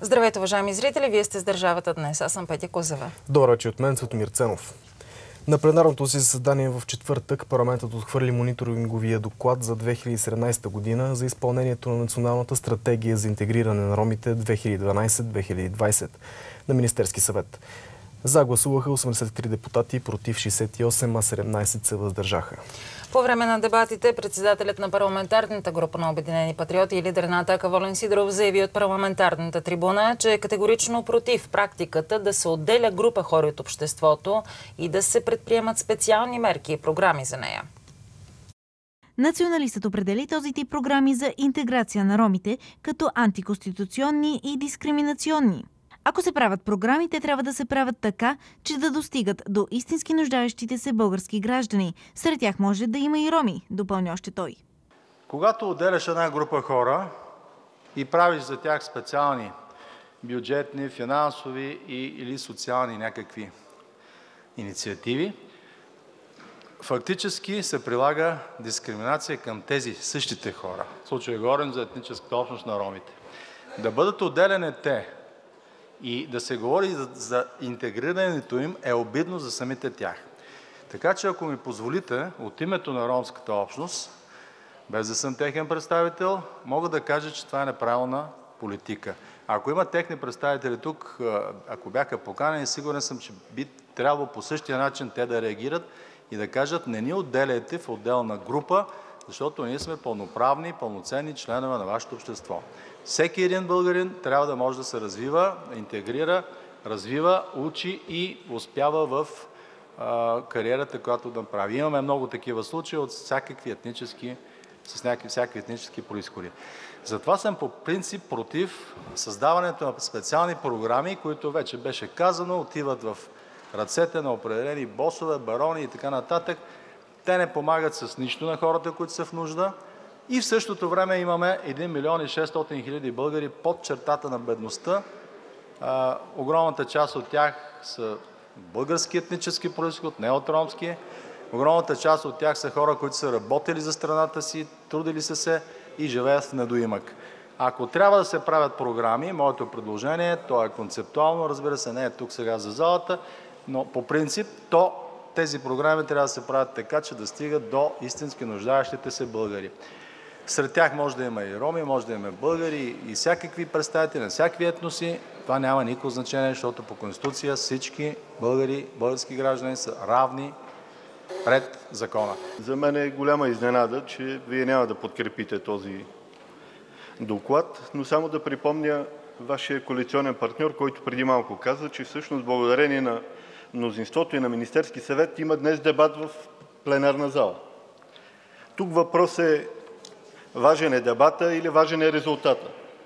Здравейте, уважаеми зрители! Вие сте с Държавата днес. Аз съм Петя Козева. Добър вечер от мен, Цветомир Ценов. На пленарното си заседание в четвъртък парламентът отхвърли мониторинговия доклад за 2017 година за изпълнението на Националната стратегия за интегриране на ромите 2012-2020 на Министерски съвет. За гласуваха 83 депутати, против 68, а 17 се въздържаха. По време на дебатите председателят на парламентарната група на Обединени патриоти и лидер на Атака Волен Сидеров заяви от парламентарната трибуна, че е категорично против практиката да се отделя група хора от обществото и да се предприемат специални мерки и програми за нея. Националистът определи този тип програми за интеграция на ромите като антиконституционни и дискриминационни. Ако се правят програми, те трябва да се правят така, че да достигат до истински нуждаещите се български граждани. Сред тях може да има и роми, допълня още той. Когато отделяш една група хора и правиш за тях специални бюджетни, финансови или социални някакви инициативи, фактически се прилага дискриминация към тези същите хора. В случая говорим за етническата общност на ромите. Да бъдат отделяни те и да се говори за интегрирането им е обидно за самите тях. Така че, ако ми позволите, от името на ромската общност, без да съм техен представител, мога да кажа, че това е неправилна политика. Ако има техни представители тук, ако бяха поканени, сигурен съм, че би трябвало по същия начин те да реагират и да кажат: не ни отделяйте в отделна група, защото ние сме пълноправни, пълноценни членове на вашето общество. Всеки един българин трябва да може да се развива, интегрира, развива, учи и успява в кариерата, която да прави. Имаме много такива случаи от всякакви етнически произходи. Затова съм по принцип против създаването на специални програми, които вече беше казано, отиват в ръцете на определени босове, барони и така нататък. Те не помагат с нищо на хората, които са в нужда. И в същото време имаме 1 милион и 600 хиляди българи под чертата на бедността. Огромната част от тях са български етнически произход, не от ромски. Огромната част от тях са хора, които са работили за страната си, трудили са се и живеят в недоимък. Ако трябва да се правят програми, моето предложение, то е концептуално, разбира се, не е тук сега за залата, но по принцип тези програми трябва да се правят така, че да стигат до истински нуждаещите се българи. Сред тях може да има и роми, може да има българи и всякакви представители на всякакви етноси. Това няма никакво значение, защото по Конституция всички българи, български граждани са равни пред закона. За мен е голяма изненада, че вие няма да подкрепите този доклад, но само да припомня вашия коалиционен партньор, който преди малко каза, че всъщност благодарение на мнозинството и на Министерски съвет има днес дебат в пленарна зала. Тук въпрос е: важен е дебата или важен е резултата?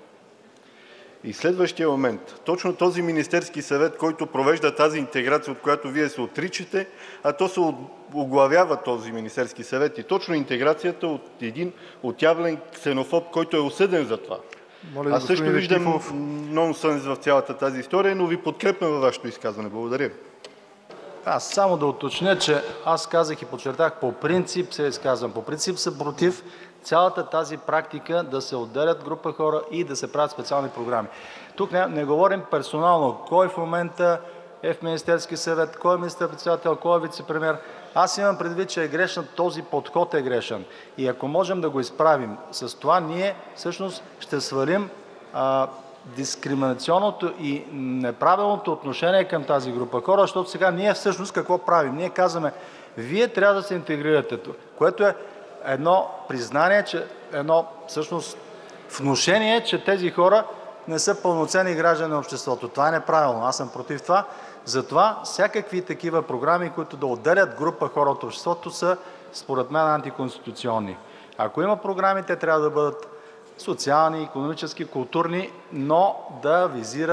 И следващия момент, точно този Министерски съвет, който провежда тази интеграция, от която вие се отричате, а то се оглавява този Министерски съвет и точно интеграцията от един отявлен ксенофоб, който е осъден за това. Аз също виждам нонсенс в цялата тази история, но ви подкрепям във вашето изказване. Благодаря. Аз само да уточня, че аз казах и подчертах, по принцип се изказвам. По принцип съм против цялата тази практика да се отделят група хора и да се правят специални програми. Тук не говорим персонално кой в момента е в Министерски съвет, кой е министър-председател, кой е вице-премиер. Аз имам предвид, че е грешен, този подход е грешен. И ако можем да го изправим с това, ние всъщност ще свалим дискриминационното и неправилното отношение към тази група хора, защото сега ние всъщност какво правим? Ние казваме: вие трябва да се интегрирате, което е едно признание, едно всъщност внушение, че тези хора не са пълноценни граждани на обществото. Това е неправилно. Аз съм против това. Затова всякакви такива програми, които да отделят група хора от обществото, са според мен антиконституционни. Ако има програми, те трябва да бъдат социални, икономически, културни, но да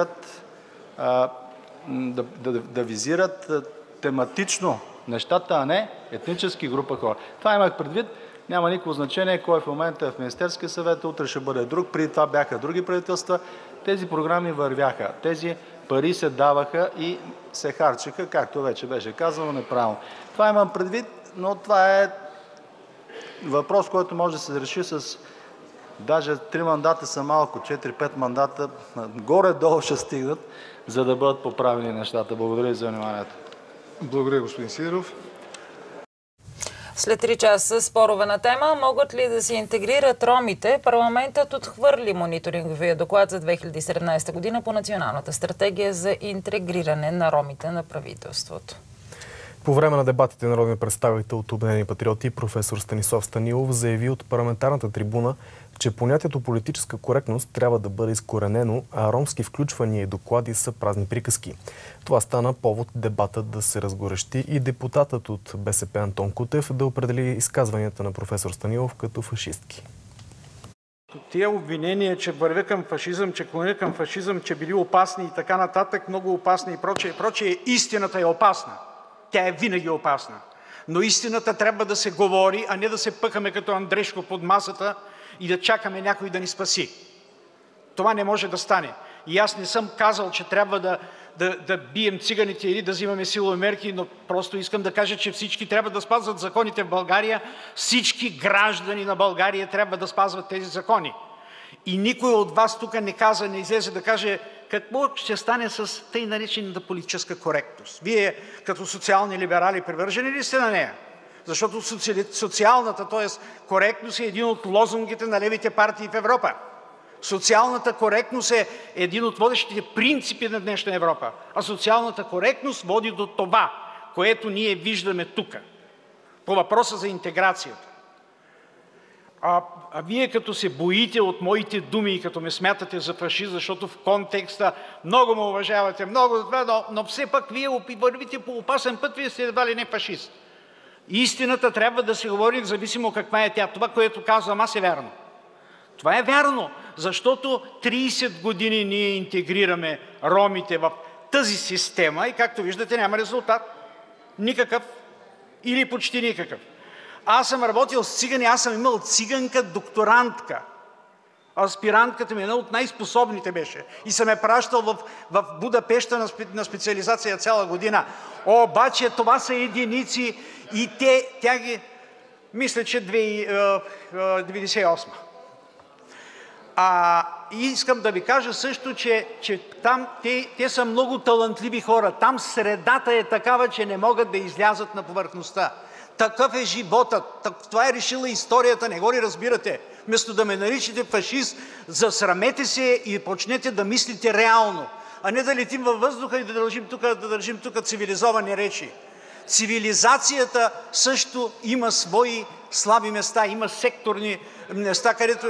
визират тематично нещата, а не етнически група хора. Това имах предвид. Няма никакво значение кой в момента е в Министерския съвет, утре ще бъде друг, преди това бяха други правителства. Тези програми вървяха, тези пари се даваха и се харчеха, както вече беше казано, неправилно. Това имам предвид, но това е въпрос, който може да се реши с Даже 3 мандата са малко, 4-5 мандата горе-долу ще стигнат, за да бъдат поправени нещата. Благодаря ви за вниманието. Благодаря, господин Сидеров. След 3 часа спорове на тема, могат ли да се интегрират ромите? Парламентът отхвърли мониторинговия доклад за 2017 година по Националната стратегия за интегриране на ромите на правителството. По време на дебатите народният представител от Обединени патриоти професор Станислав Станилов заяви от парламентарната трибуна, че понятието политическа коректност трябва да бъде изкоренено, а ромски включвания и доклади са празни приказки. Това стана повод дебатът да се разгорещи и депутатът от БСП Антон Кутев да определи изказванията на професор Станилов като фашистки. Тия обвинения, че вървя към фашизъм, че клоня към фашизъм, че били опасни и така нататък, много опасни и прочее, истината е опасна. Тя е винаги опасна. Но истината трябва да се говори, а не да се пъхаме като Андрешко под масата и да чакаме някой да ни спаси. Това не може да стане. И аз не съм казал, че трябва да бием циганите или да взимаме силови мерки, но просто искам да кажа, че всички трябва да спазват законите в България. Всички граждани на България трябва да спазват тези закони. И никой от вас тук не излезе да каже какво ще стане с тъй наречената политическа коректност. Вие като социални либерали привържени ли сте на нея? Защото социалната, т.е. коректност е един от лозунгите на левите партии в Европа. Социалната коректност е един от водещите принципи на днешна Европа. А социалната коректност води до това, което ние виждаме тук. По въпроса за интеграцията. А вие като се боите от моите думи и като ме смятате за фашист, защото в контекста много ме уважавате, но все пак вие вървите по опасен път, вие сте едва ли не фашист. Истината трябва да се говори, независимо каква е тя. Това, което казвам аз, е вярно. Това е вярно, защото 30 години ние интегрираме ромите в тази система и както виждате няма резултат. Никакъв или почти никакъв. Аз съм работил с цигани, аз съм имал циганка докторантка. Аспирантката ми една от най-способните беше. И съм я пращал в Будапеща на специализация цяла година. Обаче това са единици и тя ги... Мисля, че 1998. И искам да ви кажа също, че там те са много талантливи хора. Там средата е такава, че не могат да излязат на повърхността. Такъв е животът. Това е решила историята, не го ли разбирате? Вместо да ме наричате фашист, засрамете се и почнете да мислите реално, а не да летим във въздуха и да държим тук цивилизовани речи. Цивилизацията също има свои слаби места, има секторни места, където...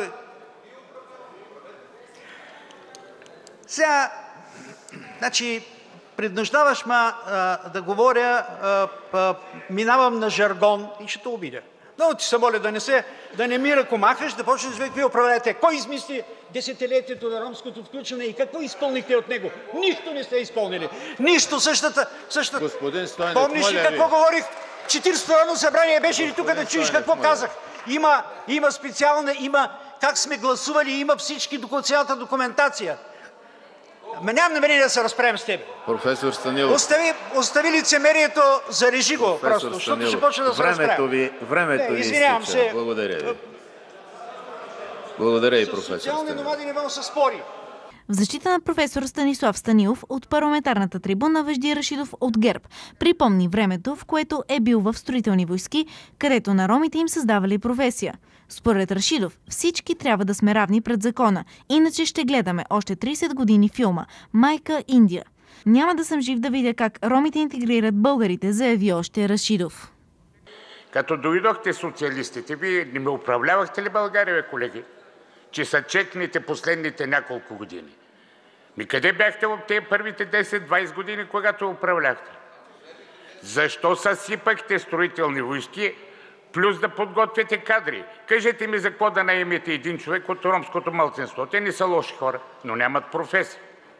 Сега, значи, преднуждаваш ме да говоря, минавам на жаргон и ще те обидя. Много ти се моля да не ми ръкомахаш, да почнеш да ви управляете. Кой измисли десетилетието на ромското включване и какво изпълнихте от него? Нищо не сте изпълнили. Нищо, същата... Господин Стойнев, помниш ли какво говорих? 40-то Народно събрание беше ли тук да чуеш какво казах? Има специална, има как сме гласували, има всички, цялата документация. Нямам намерение да се разправим с теб. Професор Станилов. Остави лицемерието, зарежи го просто, защото ще почне да се разправим. Времето ви извинявам изтича. се. Благодаря ви. Благодаря и професор Станилов. Социални номади не може да се спори. В защита на професор Станислав Станилов от парламентарната трибуна Вежди Рашидов от ГЕРБ припомни времето, в което е бил в строителни войски, където на ромите им създавали професия. Според Рашидов, всички трябва да сме равни пред закона, иначе ще гледаме още 30 години филма «Майка Индия». Няма да съм жив да видя как ромите интегрират българите, заяви още Рашидов. Като дойдохте социалистите, вие не ме управлявахте ли България, колеги? Че са чекните последните няколко години. Къде бяхте в тези първите 10-20 години, когато управляхте? Защо съсипахте строителни войски, плюс да подготвяте кадри? Кажете ми за какво да наемете един човек от ромското малцинство. Те не са лоши хора, но нямат професия.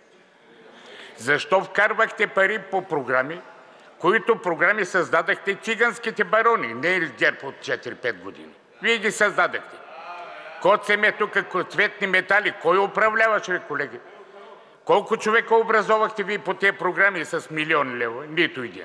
Защо вкарвахте пари по програми, които програми създадахте циганските барони, не ГЕРБ от 4-5 години? Вие ги създадахте. Коцеме тук цветни метали. Кой управляваше, колеги? Колко човека образовахте вие по тези програми с 1 милион лева? Нито един.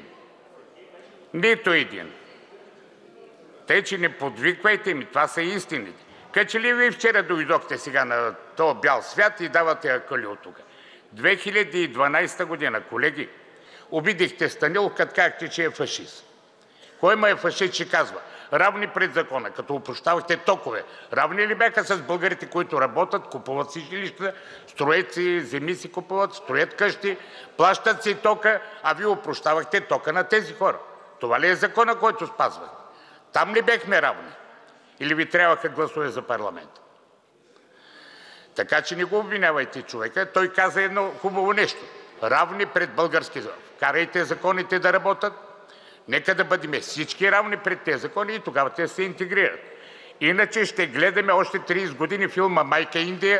Нито един. Тъй, че не подвиквайте ми. Това са истините. Каче ли ви вчера дойдохте сега на този бял свят и давате акъли от тук? 2012 година, колеги, обидихте Станилов, като казахте, че е фашист. Кой ма е фашист, че казва? Равни пред закона, като опрощавахте токове. Равни ли бяха с българите, които работят, купуват си жилища, строят си земи, си купуват, строят къщи, плащат си тока, а вие опрощавахте тока на тези хора? Това ли е закона, който спазват? Там ли бяхме равни? Или ви трябваха гласове за парламент? Така че не го обвинявайте човека. Той каза едно хубаво нещо. Равни пред български закон. Карайте законите да работят. Нека да бъдем всички равни пред тези закони и тогава те се интегрират. Иначе ще гледаме още 30 години филма «Майка Индия»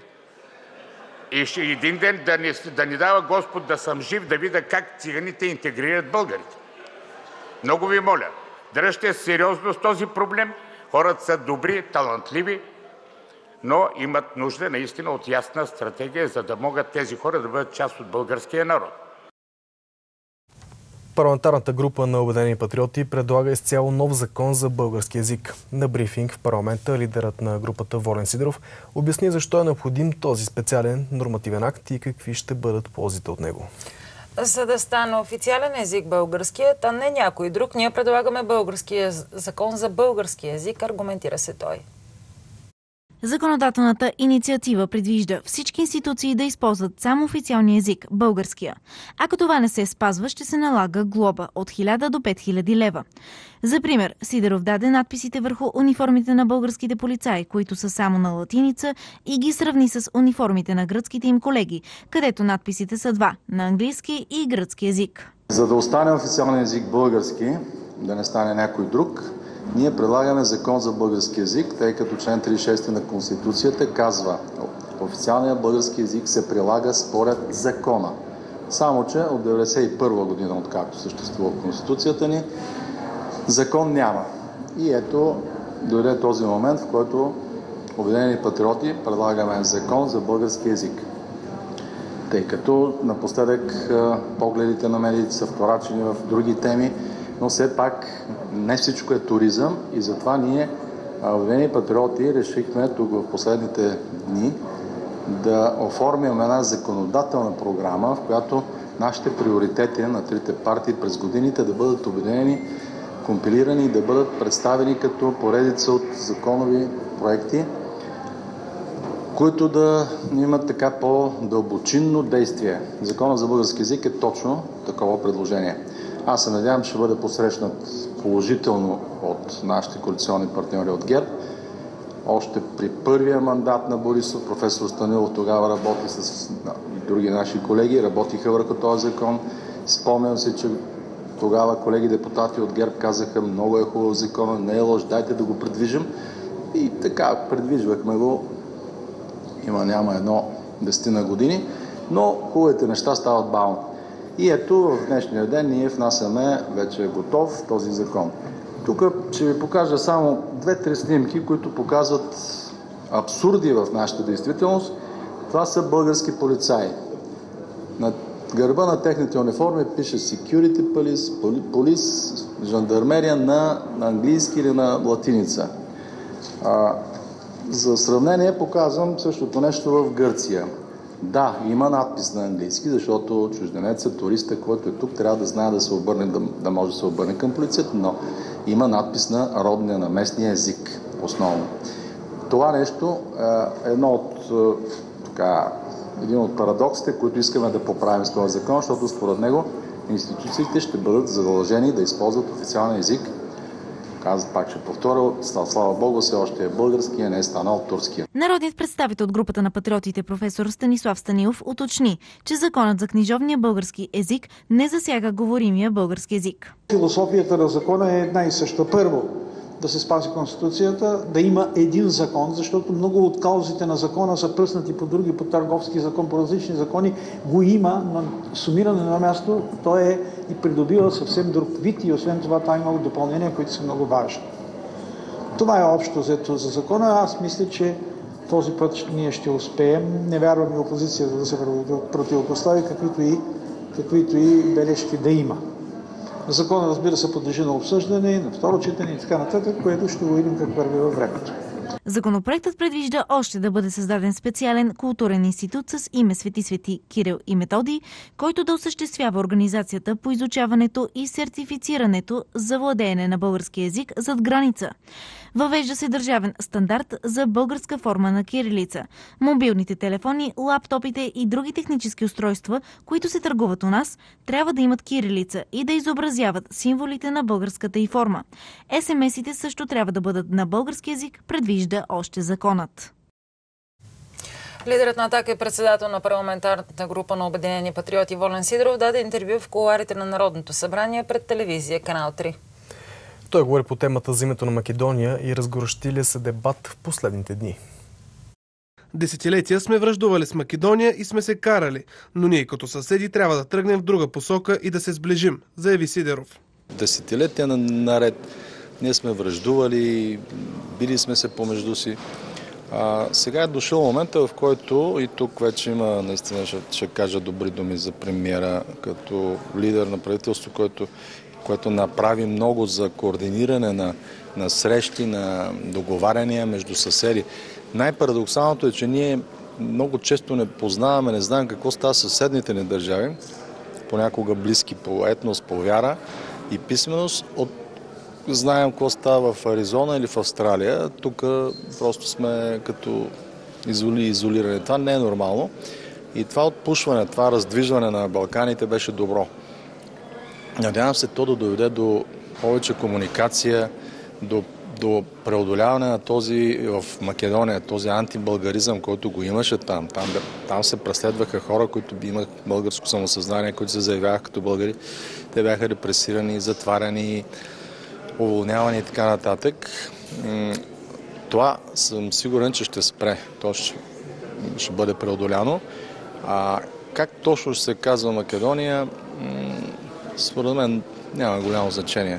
и ще един ден да ни дава Господ да съм жив, да видя как циганите интегрират българите. Много ви моля, дръжте сериозно с този проблем. Хората са добри, талантливи, но имат нужда наистина от ясна стратегия, за да могат тези хора да бъдат част от българския народ. Парламентарната група на Обединени патриоти предлага изцяло нов закон за български език. На брифинг в парламента лидерът на групата Волен Сидеров обясни защо е необходим този специален нормативен акт и какви ще бъдат ползите от него. За да стане официален език българският, а не някой друг, ние предлагаме българския закон за български език, аргументира се той. Законодателната инициатива предвижда всички институции да използват само официалния език – българския. Ако това не се спазва, ще се налага глоба от 1000 до 5000 лева. За пример, Сидеров даде надписите върху униформите на българските полицаи, които са само на латиница, и ги сравни с униформите на гръцките им колеги, където надписите са два – на английски и гръцки език. За да остане официален език български, да не стане някой друг, ние предлагаме закон за български език, тъй като член 36 на Конституцията казва: официалният български език се прилага според закона. Само че от 1991 година, откакто съществува Конституцията ни, закон няма. И ето дойде този момент, в който Обединени патриоти предлагаме закон за български език. Тъй като напоследък погледите на медиите са вторачени в други теми, но все пак не всичко е туризъм и затова ние, Обединени патриоти, решихме тук в последните дни да оформим една законодателна програма, в която нашите приоритети на трите партии през годините да бъдат обединени, компилирани и да бъдат представени като поредица от законови проекти, които да имат така по-дълбочинно действие. Законът за български език е точно такова предложение. Аз се надявам, че ще бъде посрещнат положително от нашите коалиционни партньори от ГЕРБ. Още при първия мандат на Борисов, професор Станилов тогава работи с други наши колеги, работиха върху този закон. Спомням се, че тогава колеги депутати от ГЕРБ казаха: много е хубав закон, не е лош, дайте да го предвижим. И така, предвижвахме го, няма едно 10 години, но хубавите неща стават бавно. И ето в днешния ден ние внасяме, вече е готов този закон. Тук ще ви покажа само 2-3 снимки, които показват абсурди в нашата действителност. Това са български полицаи. На гърба на техните униформи пише Security Police, жандармерия на английски или на латиница. За сравнение показвам същото нещо в Гърция. Да, има надпис на английски, защото чужденецът, туриста, който е тук, трябва да знае да се обърне, да може да се обърне към полицията, но има надпис на родния, на местния език, основно. Това нещо е един от парадоксите, които искаме да поправим с този закон, защото според него институциите ще бъдат задължени да използват официален език. Казват, пак ще повторя, слава Богу, все още е български, а не е станал турския. Народният представител от групата на патриотите професор Станислав Станилов уточни, че законът за книжовния български език не засяга говоримия български език. Философията на закона е една и съща. Първо, да се спази Конституцията, да има един закон, защото много от каузите на закона са пръснати по други, по търговски закон, по различни закони, го има, но сумиране на място, той е и придобива съвсем друг вид и освен това там има допълнения, които са много важни. Това е общо взето за закона. Аз мисля, че този път ние ще успеем. Не вярвам и опозицията да се противопостави, каквито и бележки да има. Законът, разбира се, подлежи на обсъждане, на второ четене и така нататък, което ще го видим как върви във времето. Законопроектът предвижда още да бъде създаден специален културен институт с име Свети Кирил и Методий, който да осъществява организацията по изучаването и сертифицирането за владеене на български език зад граница. Въвежда се държавен стандарт за българска форма на кирилица. Мобилните телефони, лаптопите и други технически устройства, които се търгуват у нас, трябва да имат кирилица и да изобразяват символите на българската й форма. СМС-ите също трябва да бъдат на български език, предвижда още законът. Лидерът на „Атака“ и председател на парламентарната група на Обединени патриоти Волен Сидеров даде интервю в кулоарите на Народното събрание пред телевизия Канал 3. Той говори по темата за името на Македония и разгорещилия се дебат в последните дни. Десетилетия сме враждували с Македония и сме се карали, но ние като съседи трябва да тръгнем в друга посока и да се сближим, заяви Сидеров. Десетилетия наред ние сме враждували, били сме се помежду си. Сега е дошъл момента, в който и тук вече има, наистина ще кажа добри думи за премиера, като лидер на правителство, което направи много за координиране на срещи, на договаряния между съседи. Най-парадоксалното е, че ние много често не познаваме, не знаем какво става с съседните ни държави, понякога близки по етнос, по вяра и писменост. Знаем какво става в Аризона или в Австралия. Тук просто сме като изолирани. Това не е нормално. И това отпушване, това раздвижване на Балканите беше добро. Надявам се то да доведе до повече комуникация, до преодоляване на този в Македония, този антибългаризъм, който го имаше там. Там се преследваха хора, които имаха българско самосъзнание, които се заявяваха като българи. Те бяха репресирани, затваряни, уволнявани и така нататък. Това съм сигурен, че ще спре. То ще бъде преодоляно. Как точно ще се казва Македония, според мен няма голямо значение.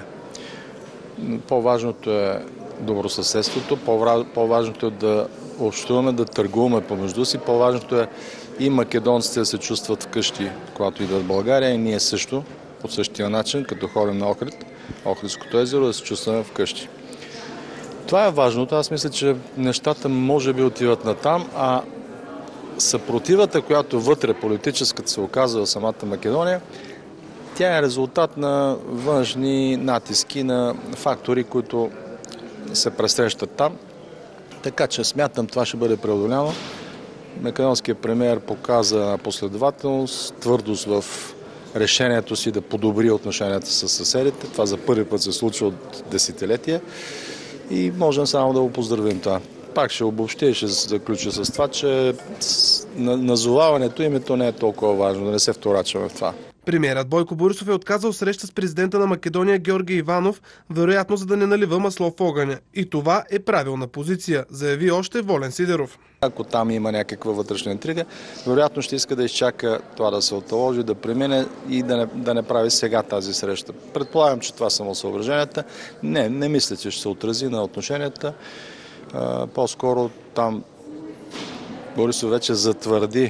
По-важното е добросъседството, по-важното е да общуваме, да търгуваме помежду си, по-важното е и македонците да се чувстват вкъщи, когато идват в България, и ние също, по същия начин, като ходим на Охридското езеро, да се чувстваме вкъщи. Това е важното. Аз мисля, че нещата може би отиват натам, а съпротивата, която вътре политическата се оказва в самата Македония, тя е резултат на външни натиски, на фактори, които се пресрещат там. Така че смятам, това ще бъде преодоляно. Македонският премиер показа последователност, твърдост в решението си да подобри отношенията с съседите. Това за първи път се случва от десетилетия и можем само да го поздравим това. Пак ще обобщя и ще заключа с това, че назоваването името не е толкова важно, да не се вторачваме в това. Премиерът Бойко Борисов е отказал среща с президента на Македония Георги Иванов, вероятно за да не налива масло в огъня. И това е правилна позиция, заяви още Волен Сидеров. Ако там има някаква вътрешна интрига, вероятно ще иска да изчака това да се отложи, да премине и да не прави сега тази среща. Предполагам, че това са съображенията. Не мисля, че ще се отрази на отношенията. По-скоро там Борисов вече затвърди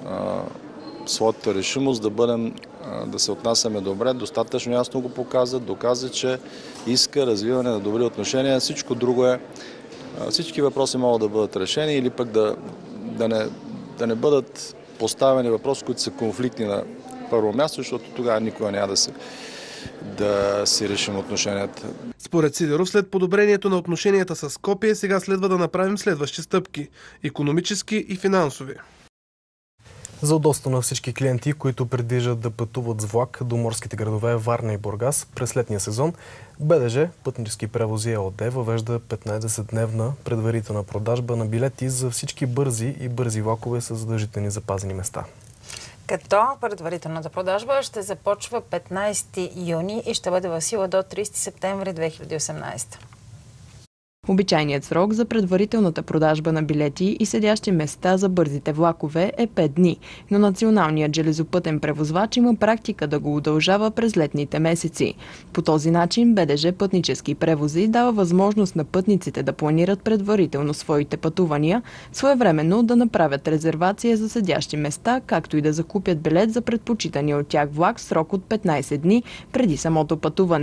своята решимост да се отнасяме добре, достатъчно ясно го доказа, че иска развиване на добри отношения. Всичко друго всички въпроси могат да бъдат решени или пък да не бъдат поставени въпроси, които са конфликтни на първо място, защото тогава никога няма да си решим отношенията. Според Сидеров, след подобрението на отношенията с Скопие, сега следва да направим следващи стъпки – икономически и финансови. За удобство на всички клиенти, които предвиждат да пътуват с влак до морските градове Варна и Бургас през летния сезон, БДЖ Пътнически превози ЕООД въвежда 15-дневна предварителна продажба на билети за всички бързи и бързи влакове с задължителни запазени места. Като предварителната продажба ще започва 15 юни и ще бъде в сила до 30 септември 2018. Обичайният срок за предварителната продажба на билети и седящи места за бързите влакове е 5 дни, но националният железопътен превозвач има практика да го удължава през летните месеци. По този начин БДЖ Пътнически превози дава възможност на пътниците да планират предварително своите пътувания, своевременно да направят резервация за седящи места, както и да закупят билет за предпочитания от тях влак в срок от 15 дни преди самото пътуване.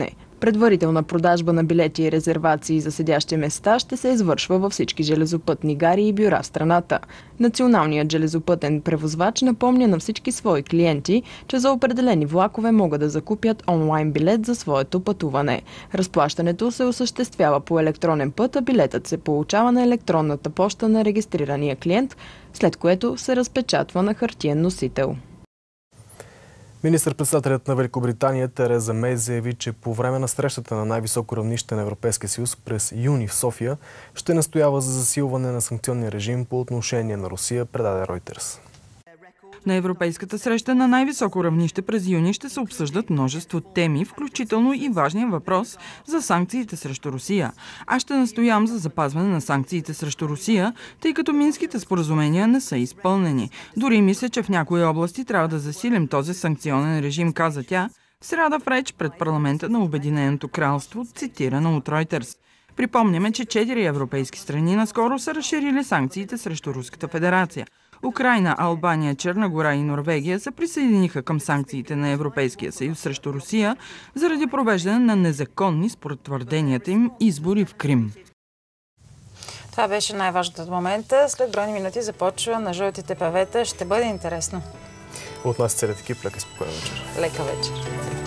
Предварителна продажба на билети и резервации за седящи места ще се извършва във всички железопътни гари и бюра в страната. Националният железопътен превозвач напомня на всички свои клиенти, че за определени влакове могат да закупят онлайн билет за своето пътуване. Разплащането се осъществява по електронен път, а билетът се получава на електронната поща на регистрирания клиент, след което се разпечатва на хартиен носител. Министър-председателят на Великобритания Тереза Мей заяви, че по време на срещата на най-високо равнище на Европейския съюз през юни в София ще настоява за засилване на санкционния режим по отношение на Русия, предаде Reuters. На европейската среща на най-високо равнище през юни ще се обсъждат множество теми, включително и важния въпрос за санкциите срещу Русия. Аз ще настоявам за запазване на санкциите срещу Русия, тъй като минските споразумения не са изпълнени. Дори мисля, че в някои области трябва да засилим този санкционен режим, каза тя в сряда в реч пред парламента на Обединеното кралство, цитирано от Reuters. Припомняме, че 4 европейски страни наскоро са разширили санкциите срещу Руската федерация. Украйна, Албания, Черна гора и Норвегия се присъединиха към санкциите на Европейския съюз срещу Русия заради провеждане на незаконни, според твърденията им, избори в Крим. Това беше най-важното от момента. След броени минути започва на жълтите павета. Ще бъде интересно. От нас целият екип, лека и спокойна вечер. Лека вечер.